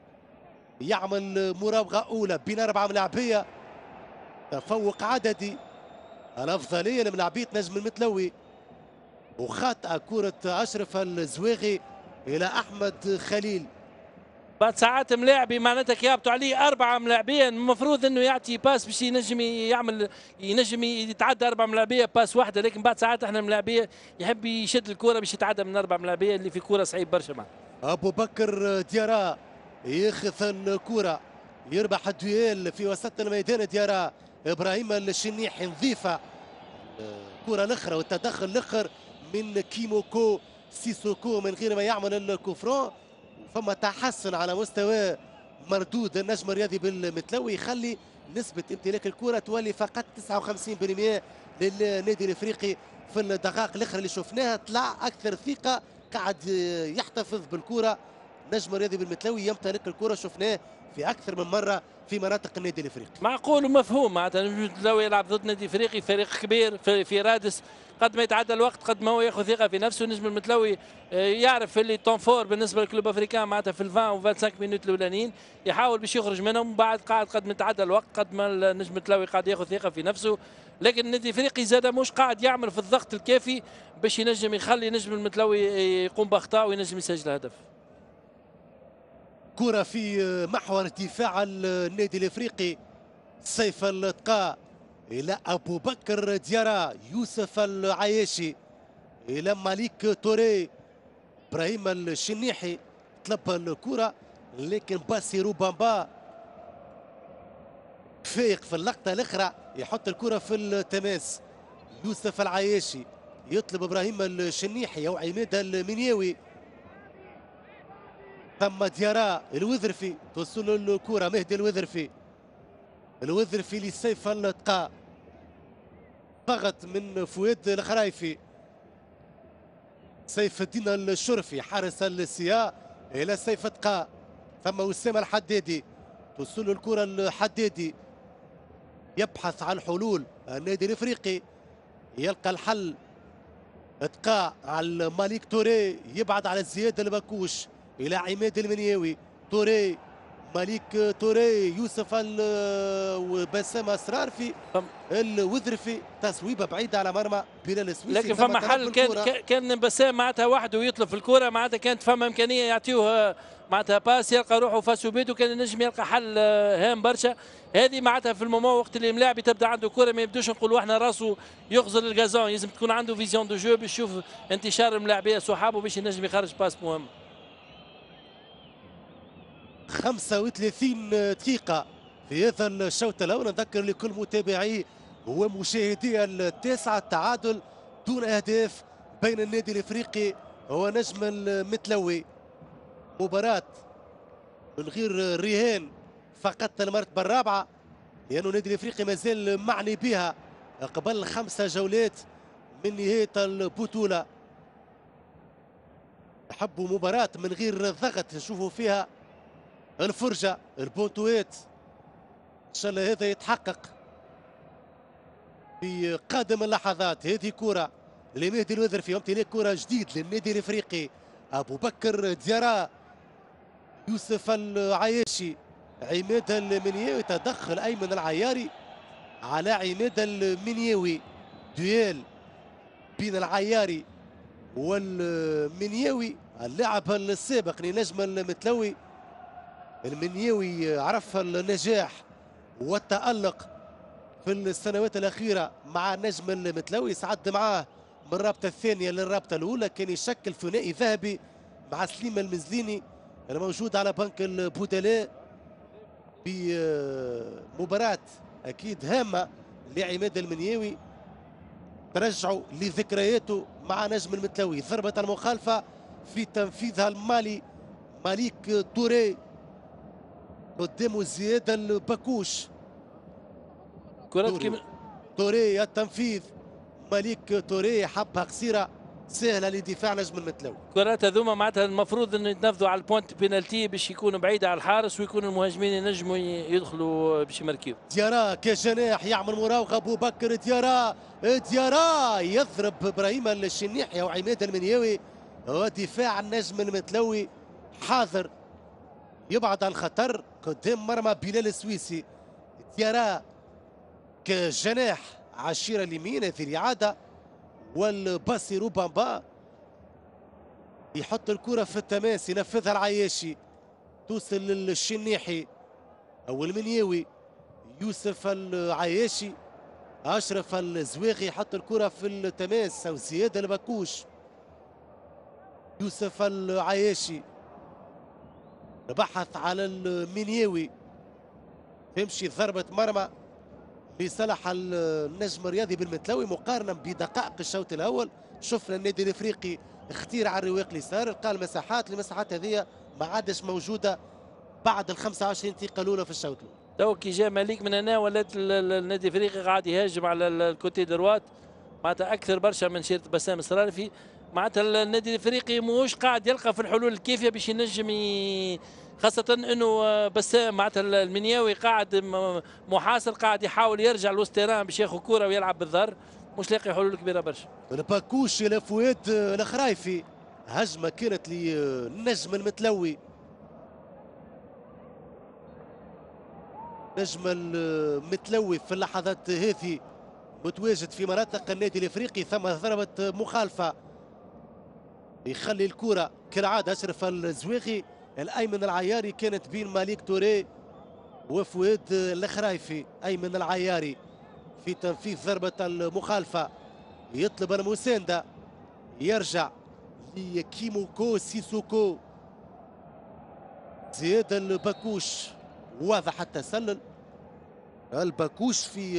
يعمل مراوغه اولى بين اربعه ملاعبيه، تفوق عددي، الافضليه لملاعبيه نجم المتلوي، وخاطئه كره اشرف الزواغي الى احمد خليل. بعد ساعات ملاعبي معناتها كيابطوا عليه اربعه ملاعبيه، المفروض انه يعطي باس باش ينجم يعمل ينجم يتعدى اربع ملاعبيه باس واحده، لكن بعد ساعات احنا ملاعبيه يحب يشد الكره باش يتعدى من اربع ملاعبيه اللي في كره صعيب برشا معه. ابو بكر ديارا ياخذ الكره، يربح الدويل في وسط الميدان ديارا، ابراهيم الشنيحي نظيفه، الكره الاخرى والتدخل الاخر من كيموكو سيسوكو من غير ما يعمل الكوفرون، فما تحسن على مستوى مردود النجم الرياضي بالمتلوي، يخلي نسبة امتلاك الكرة تولي فقط تسعة وخمسين بالمئة للنادي الافريقي. في الدقائق الاخرى اللي شفناها طلع اكثر ثقة، قاعد يحتفظ بالكرة، النجم الرياضي بالمتلوي يمتلك الكرة، شفناه في اكثر من مرة في مناطق النادي الافريقي. معقول ومفهوم معناتها المتلوي يلعب ضد نادي افريقي فريق كبير في, في رادس، قد ما يتعدى الوقت قد ما هو ياخذ ثقه في نفسه. نجم المتلوي يعرف اللي تونفور بالنسبه للكلوب افريكان معناتها في ال عشرين و خمسة وعشرين مينوت الاولانيين، يحاول باش يخرج منهم، بعد قاعد قد ما يتعدى الوقت قد ما النجم المتلوي قاعد ياخذ ثقه في نفسه، لكن النادي الافريقي زاد مش قاعد يعمل في الضغط الكافي باش ينجم يخلي نجم المتلوي يقوم باخطاء وينجم يسجل هدف. كرة في محور دفاع النادي الافريقي، سيف اللقاء الى ابو بكر ديارا، يوسف العياشي الى مالك توري، ابراهيم الشنيحي طلب الكرة لكن باسيرو بامبا فايق في اللقطة الاخرى يحط الكرة في التماس، يوسف العياشي يطلب ابراهيم الشنيحي او عماد المنياوي، ثم ديارا الوذرفي توصل له الكرة، مهدي الوذرفي، الوذرفي لسيف اللقاء، ضغط من فؤاد الخرايفي، سيف الدين الشرفي حارس السياء الى سيف التقاء، ثم وسام الحدادي توصل له الكرة الحدادي، يبحث عن حلول النادي الافريقي، يلقى الحل، اتقاء على مالك توري، يبعد على زياد الباكوش الى عماد المنياوي، توري مالك توري، يوسف وبسام اسرارفي، الوذرفي، تصويبه بعيده على مرمى بلال السويسي، لكن فما حل كان كان بسام معناتها وحده ويطلب في الكره، معناتها كانت فما امكانيه يعطيوه معناتها باس يلقى روحه فاسو بيدو، كان النجم يلقى حل هام برشا. هذه معناتها في المومون وقت اللي ملاعب تبدا عنده كره ما يبدوش نقولوا احنا راسه يغزل الجازون، لازم تكون عنده فيزيون دو جو باش يشوف انتشار الملاعبيه صحابه باش النجم يخرج باس مهم. خمسة وثلاثين دقيقة في هذا الشوط الاول. نذكر لكل متابعي ومشاهدي التاسعه التعادل دون اهداف بين النادي الافريقي ونجم المتلوي. مباراه من غير رهان فقدت المرتبه الرابعه لأنه النادي الافريقي مازال معني بها قبل خمسه جولات من نهايه البطوله. نحبوا مباراه من غير ضغط نشوفوا فيها الفرجه البونتوات. ان شاء الله هذا يتحقق في قادم اللحظات. هذه كره لمهدي الوذرفي وامتلاك كره جديد للنادي الافريقي. ابو بكر ديارا، يوسف العياشي، عماد المنياوي، تدخل ايمن العياري على عماد المنياوي. دويل بين العياري والمنياوي اللاعب السابق لنجم المتلوي. المنياوي عرف النجاح والتألق في السنوات الأخيرة مع نجم المتلوي، سعد معاه من الرابطة الثانية للرابطة الأولى، كان يشكل ثنائي ذهبي مع سليم المزليني الموجود على بنك البدلاء بمباراة أكيد هامة لعماد المنياوي ترجعوا لذكرياته مع نجم المتلوي. ضربة المخالفة في تنفيذها المالي ماليك توري قدامه زياد البكوش. كرة توري, كم... توري التنفيذ، ماليك توري حبها قصيرة سهلة لدفاع نجم المتلوي. كرات هذوما معناتها المفروض انه يتنفذوا على البوينت بينالتي باش يكونوا بعيدة على الحارس ويكونوا المهاجمين ينجموا يدخلوا باش يماركيو. ديارا كجناح يعمل مراوغة. ابو بكر ديارا، ديارا يضرب ابراهيم الشنيحي وعماد المنياوي ودفاع النجم المتلوي حاضر يبعد عن الخطر قدام مرمى بلال السويسي. ديارا كجناح عشيرة اليمين، هذه الإعادة والباسي روبامبا يحط الكرة في التماس ينفذها العياشي توصل للشنيحي أو المنياوي. يوسف العياشي، أشرف الزواغي يحط الكرة في التماس أو زياد البكوش. يوسف العياشي بحث على المنياوي، تمشي ضربة مرمى لصالح النجم الرياضي بالمتلوي مقارنة بدقائق الشوط الأول. شفنا النادي الإفريقي اختير على الرواق اليسار، لقى المساحات، المساحات هذه ما عادش موجودة بعد ال خمسة وعشرين دقيقة الأولى في الشوط الأول. تو كي جا مالك من هنا ولات النادي الافريقي قاعد يهاجم على الكوتي دروات معناتها اكثر برشا من شيرة بسام السرارفي. معناتها النادي الافريقي موش قاعد يلقى في الحلول الكافيه باش ينجم ي... خاصة انه بسام معناتها المنياوي قاعد محاصر، قاعد يحاول يرجع لوستيران باش ياخذ كرة ويلعب بالظهر، مش لاقي حلول كبيرة برشا. الباكوش الى فؤاد الخرايفي، هجمة كانت للنجم المتلوي. نجم المتلوي في اللحظات هذه متواجد في مناطق النادي الافريقي، ثم ضربة مخالفة يخلي الكرة كالعادة أشرف الزواغي. الأيمن العياري كانت بين ماليك توري وفؤاد الخرايفي. أيمن العياري في تنفيذ ضربة المخالفة يطلب المساندة، يرجع لكيموكو سيسوكو. زياد البكوش واضح التسلل، البكوش في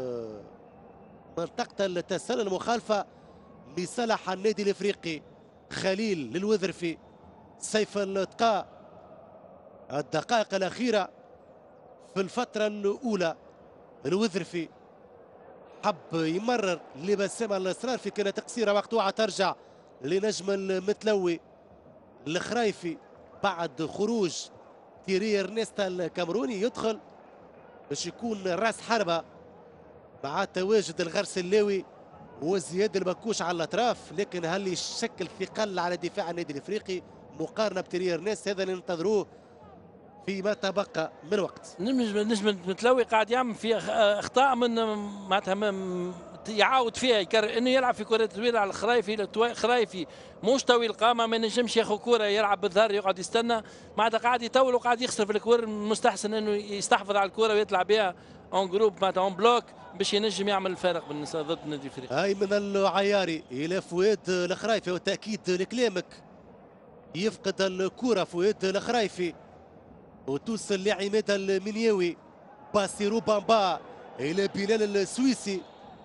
منطقة التسلل، مخالفة لصالح النادي الافريقي. خليل للوذرفي، سيف التقاء الدقائق الأخيرة في الفترة الأولى. الوذرفي حب يمرر لبسام الأسرار في كانت تقصيرة مقطوعة ترجع لنجم المتلوي. الخرايفي بعد خروج تيري ارنيستا الكامروني يدخل باش يكون راس حربة مع تواجد الغرسلاوي وزياد البكوش على الاطراف، لكن هل يشكل ثقل على دفاع النادي الافريقي مقارنه بتيري ارنيست؟ هذا اللي ننتظروه فيما تبقى من وقت. نجم نجم المتلوي قاعد يعمل في اخطاء من معناتها يعاود فيها يكرر انه يلعب في كره طويله على الخرايفي. الخرايفي مش طويل القامه، ما ينجمش ياخذ كره يلعب بالظهر يقعد يستنى، معناتها قاعد يطول وقاعد يخسر في الكور. مستحسن انه يستحفظ على الكره ويطلع بها اون جروب معناتها اون بلوك باش ينجم يعمل الفارق بالنسبه ضد النادي الافريقي. ايمن العياري الى فؤاد الخرايفي، وتاكيد لكلامك يفقد الكره فؤاد الخرايفي وتوصل لعماد المنياوي. باسيرو بامبا الى بلال السويسي.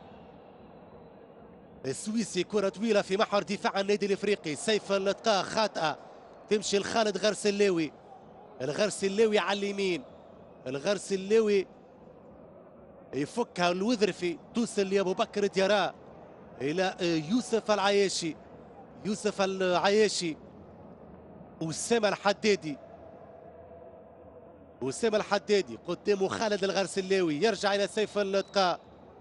السويسي كرة طويلة في محور دفاع النادي الافريقي. سيف اللقاء خاطئة تمشي لخالد غرسلاوي. الغرسلاوي على اليمين. الغرسلاوي يفكها الوذرفي توصل لابو بكر ديارا الى يوسف العياشي. يوسف العياشي وسام الحدادي. وسام الحدادي قدامه خالد الغرسلاوي يرجع الى سيف اللقاء.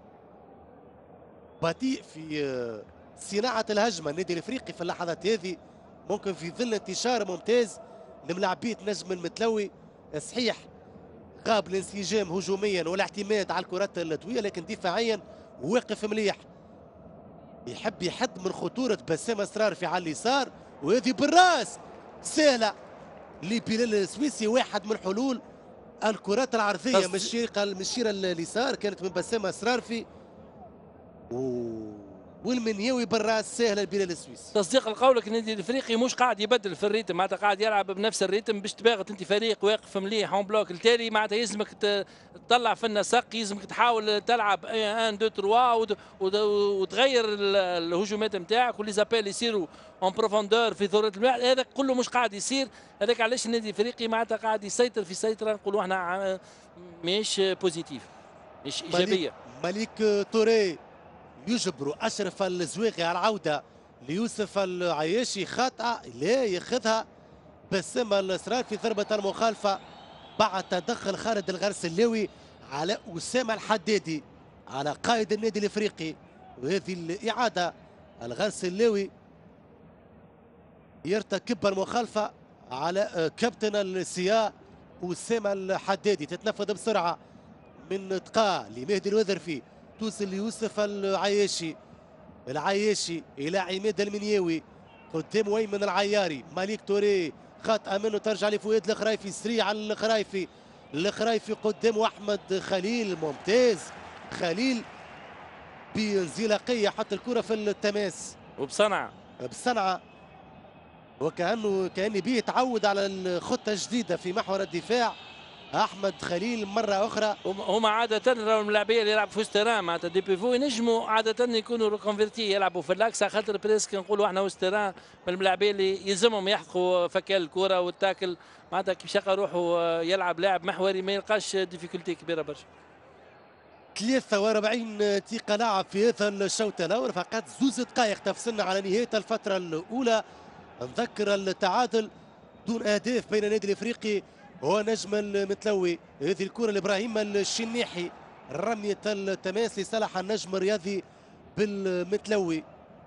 بطيء في صناعة الهجمة النادي الافريقي في اللحظات هذه، ممكن في ظل انتشار ممتاز لملاعبية نجم المتلوي. صحيح غاب الانسجام هجوميا والاعتماد على الكرات الطويلة، لكن دفاعيا واقف مليح. يحب يحد من خطورة بسام اسرار في على اليسار، وهذه بالراس سهلة لبلال السويسي. واحد من حلول الكرات العرضية من الشيرة من الشيرة اليسار كانت من بسام اسرار في و... والمنيوي بالراس سهله لبلال السويسي. تصديق لقولك النادي الافريقي مش قاعد يبدل في الريتم، معناتها قاعد يلعب بنفس الريتم باش تباغت انت فريق واقف مليح اون بلوك، التالي معناتها يلزمك تطلع في النسق، يلزمك تحاول تلعب واحد اثنين ثلاثة وتغير الهجومات نتاعك واللي زابيل يصيروا اون بروفوندور في ثوره الملعب. هذا كله مش قاعد يصير، هذاك علاش النادي الافريقي معناتها قاعد يسيطر في سيطره نقولوا احنا مش بوزيتيف مش ايجابيه. مليك توري يجبروا اشرف الزويغي على العوده ليوسف العياشي. خاطئه لا ياخذها بسام الاسرار في ضربه المخالفه بعد تدخل خالد الغرسلاوي على اسامه الحدادي على قائد النادي الافريقي. وهذه الاعاده الغرسلاوي يرتكب المخالفه على كابتن السياء اسامه الحدادي. تتنفذ بسرعه من تقاء لمهدي الوذرفي توصل ليوسف العياشي. العياشي الى عماد المنياوي قدام ايمن العياري. مالك توري خاطئه منه ترجع لفؤاد الخرايفي سريع الخرايفي. الخرايفي قدامه احمد خليل ممتاز. خليل بانزلاقيه حط الكره في التماس وبصنعه بصنعه وكانه كان بيه يتعود على الخطه الجديده في محور الدفاع. احمد خليل مره اخرى. هما عاده الملاعبيه اللي يلعبوا في وسط معناتها دي بيفو ينجموا عاده يكونوا ريكونفيرتي يلعبوا في اللاكس، على خاطر بريسك نقولوا احنا وسط من الملاعبيه اللي يلزمهم يحققوا فكال الكره والتاكل، معناتها كيف شقى يروحوا يلعب لاعب محوري ما يلقاش ديفيكولتي كبيره برشا. ثلاثة وأربعين دقيقة لعب في هذا الشوط الأول، فقط زوز دقائق تفصلنا على نهاية الفترة الأولى. نذكر التعادل دون أهداف بين النادي الأفريقي ونجم المتلوي. هذه الكرة لإبراهيم الشنيحي، رمية التماس لصالح النجم الرياضي بالمتلوي.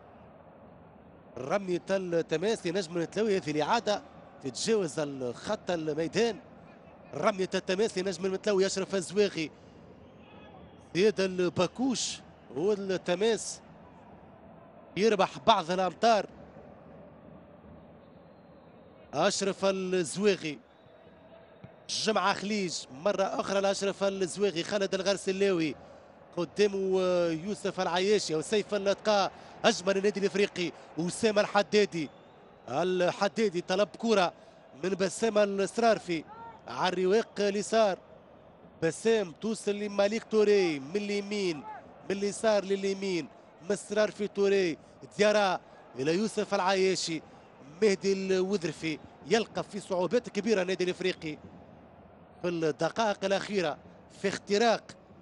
رمية التماس لنجم المتلوي، هذه الإعادة تتجاوز الخط الميدان. رمية التماس لنجم المتلوي أشرف الزواغي. زياد الباكوش والتماس يربح بعض الأمتار. أشرف الزواغي جمعة خليج مرة أخرى لأشرف الزواغي. خالد الغرسلاوي قدامه يوسف العياشي وسيف اللقاء. أجمل النادي الإفريقي وسام الحدادي. الحدادي طلب كرة من بسام السرارفي على الرواق اليسار. بسام توصل لمالك توري من اليمين من اليسار لليمين. مسرار في توري ديارا إلى يوسف العياشي. مهدي الوذرفي يلقى في صعوبات كبيرة النادي الإفريقي في الدقائق الأخيرة في اختراق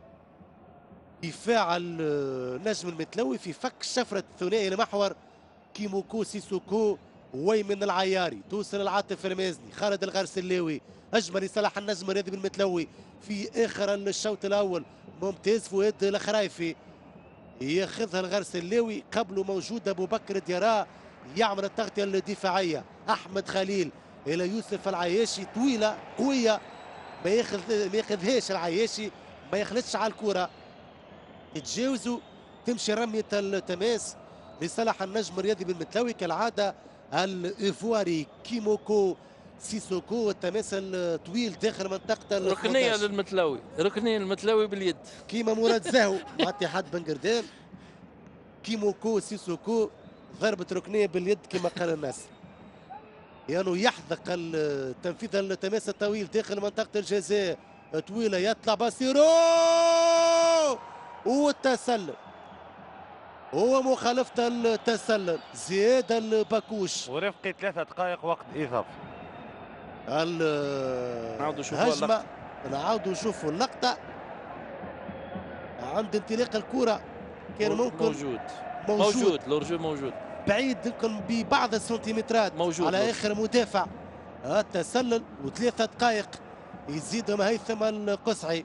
دفاع النجم المتلوي في فك شفرة ثنائي المحور كيموكو سيسوكو ويمن العياري. توصل العاطف الرمازني. خالد الغرسلاوي أجمل لصالح النجم الرياضي بالمتلوي في آخر الشوط الأول. ممتاز فؤاد الخرايفي ياخذها الغرسلاوي. قبله موجود أبو بكر ديارا يعمل التغطية الدفاعية. أحمد خليل إلى يوسف العياشي طويلة قوية ما ياخذ ما ياخذهاش العياشي، ما يخلطش على الكرة يتجاوزوا. تمشي رمية التماس لصالح النجم الرياضي بالمتلوي كالعادة. الايفواري كيموكو سيسوكو التماس الطويل داخل منطقة ركنية للمتلوي، ركنية للمتلوي باليد كيما مراد زاهو مع اتحاد بن قردان. كيموكو سيسوكو ضربة ركنية باليد كما قال الناس، يعني يحذق تنفيذ التماس الطويل داخل منطقة الجزاء. طويله يطلع باسيرو والتسلل ومخالفه التسلل زياد الباكوش ورفقي ثلاثة دقائق وقت إضافي. نعاودوا نشوفوا الهجمه نعاودوا نشوفوا اللقطه عند انطلاق الكره كان ممكن موجود موجود, موجود. لورجو موجود بعيد يمكن ببعض السنتيمترات موجود على موجود. اخر مدافع التسلل وثلاثة دقائق يزيدهم هيثم القصعي.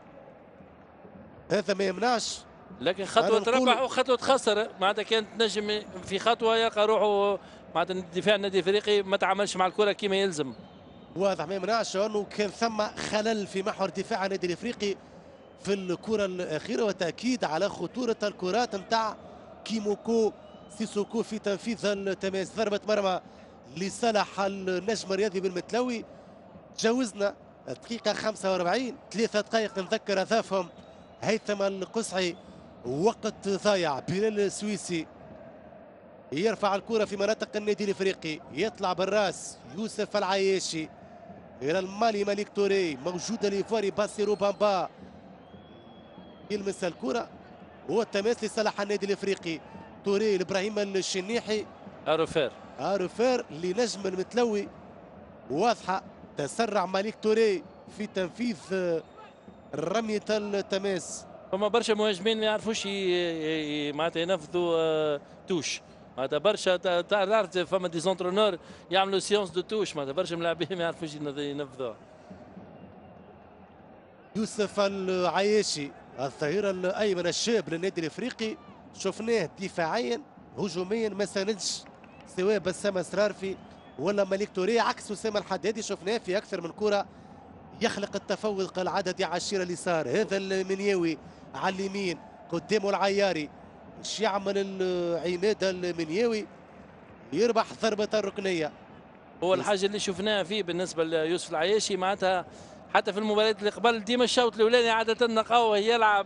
هذا ما يمنعش لكن خطوة ربح وخطوة خسر معناتها كانت نجم في خطوة يلقى روحه معناتها دفاع النادي الافريقي ما تعاملش مع الكرة كما يلزم. واضح ما يمنعش انه كان ثم خلل في محور دفاع النادي الافريقي في الكرة الأخيرة وتأكيد على خطورة الكرات نتاع كيموكو سيسوكو في تنفيذ التماس. ضربة مرمى لصالح النجم الرياضي بالمتلوي. تجاوزنا الدقيقة خمسة وأربعين ثلاثة دقائق نذكر أضافهم هيثم القصعي. وقت ضايع. بلال السويسي يرفع الكرة في مناطق النادي الافريقي يطلع بالراس يوسف العياشي الى المالي مالك توري موجود الايفواري باسيرو بامبا يلمس الكرة والتماس لصالح النادي الافريقي. توري لابراهيم الشنيحي اروفير اروفير لنجم المتلوي واضحة. تسرع مالك توري في تنفيذ رمية التماس. فما برشا مهاجمين ما يعرفوش معناتها ينفذوا آه توش معناتها برشا تعرف فما دي زونترونور يعملوا سيونس دو توش معناتها برشا ملاعبين ما يعرفوش ينفذوها. يوسف العياشي الظهير الايمن الشاب للنادي الافريقي شفناه دفاعيا هجوميا ما ساندش سواء بسام اسرارفي ولا مليك توريه عكس اسامه الحدادي شفناه في اكثر من كره يخلق التفوق العددي على الشير اليسار. هذا المنيوي على اليمين قدامه العياري ايش يعمل العماد المنيوي يربح ضربه الركنيه. هو الحاجه اللي شفناها فيه بالنسبه ليوسف العياشي معناتها حتى في المباريات اللي قبل ديما الشوط الاولاني عاده نلقاوه يلعب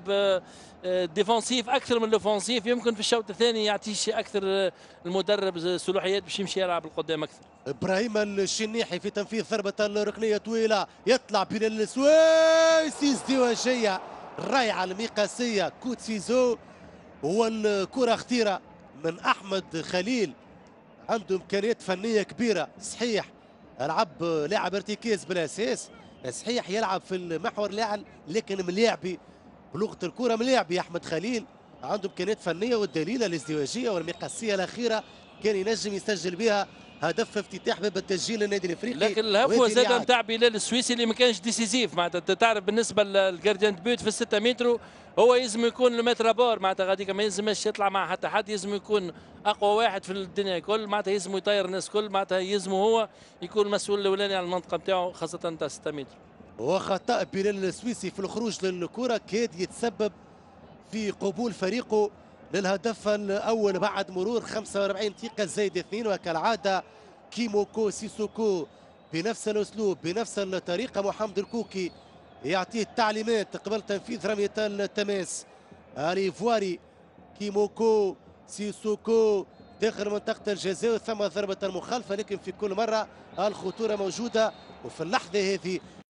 ديفونسيف اكثر من الاوفونسيف. يمكن في الشوط الثاني يعطيش اكثر المدرب صلاحيات باش يمشي يلعب القدام اكثر. ابراهيم الشنيحي في تنفيذ ضربه الركنيه طويله يطلع بلال السويسي ازدواجيه رائعه المقاسيه كوتسيزو والكره خطيره من احمد خليل عنده امكانيات فنيه كبيره. صحيح لعب لاعب ارتكاز بالاساس صحيح يلعب في المحور لاعب لكن ملاعبي بلغه الكره ملاعبي احمد خليل عنده امكانيات فنيه والدليل الازدواجيه والمقاسيه الاخيره كان ينجم يسجل بها هدف افتتاح باب التسجيل للنادي الافريقي. لكن الهفوه زاد نتاع بلال السويسي اللي ما كانش ديسيزيف معناتها تعرف بالنسبه للجارديان بيوت في الستة متر هو يلزم يكون المتر بور معناتها غاديك ما يلزمش يطلع مع حتى حد يلزم يكون اقوى واحد في الدنيا الكل معناتها يلزم يطير الناس الكل معناتها يلزم هو يكون المسؤول الاولاني على المنطقه نتاعو خاصه نتاع ستة متر. وخطأ بلال السويسي في الخروج للكرة كاد يتسبب في قبول فريقه للهدف الأول بعد مرور خمسة وأربعين دقيقة زائد اثنين. وكالعادة كيموكو سيسوكو بنفس الأسلوب بنفس الطريقة محمد الكوكي يعطيه التعليمات قبل تنفيذ رمية التماس. الإيفواري كيموكو سيسوكو داخل منطقة الجزاء ثم ضربة المخالفة لكن في كل مرة الخطورة موجودة وفي اللحظة هذه